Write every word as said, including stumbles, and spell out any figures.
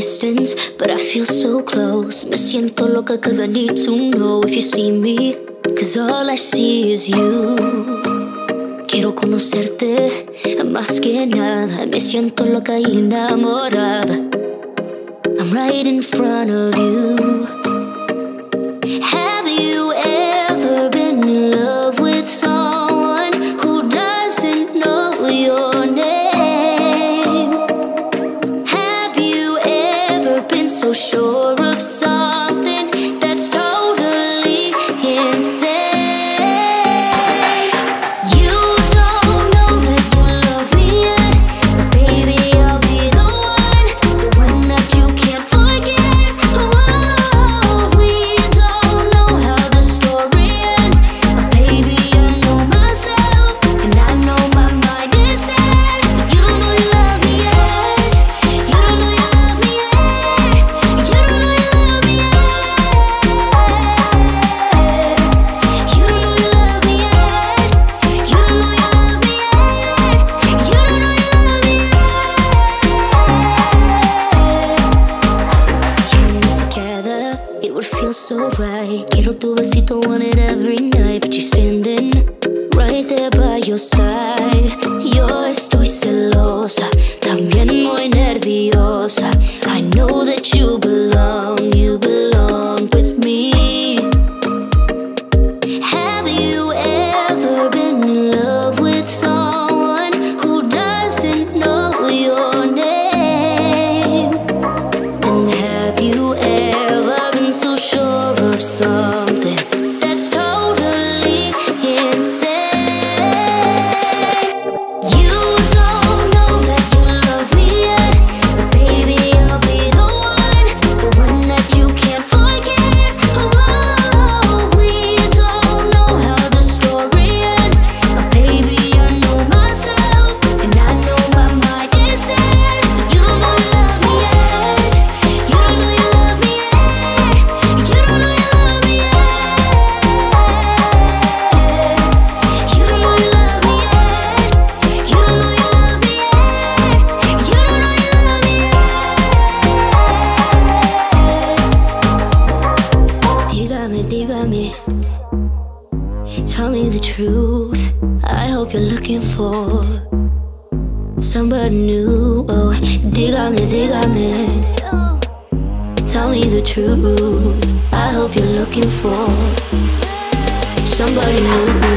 distance, but I feel so close. Me siento loca cause I need to know if you see me, cause all I see is you. Quiero conocerte más que nada. Me siento loca y enamorada. I'm right in front of you. Have you ever been in love with someone who doesn't know your name? Have you ever been so sure of something that's totally insane? So right, quiero tu besito, want it every night, but you're standing right there by your side. Yo estoy celosa, también muy nerviosa. I know that you belong, you belong with me. Have you ever been in love with someone who doesn't know your name? And have you ever been so sure of something that's totally insane? You don't know that you love me yet, but baby I'll be the one, the one that you can't forget. Oh, we don't know how the story ends, but baby I know myself, and I know my mind is set. You don't know you love me yet, you don't know you love me yet, you don't know you love me yet, you don't know you love me yet, you don't know you love me yet, you don't know you love me yet. Dígame, dígame, tell me the truth. I hope you're looking for somebody new. Oh, dígame, dígame, tell me the truth. I hope you're looking for somebody new.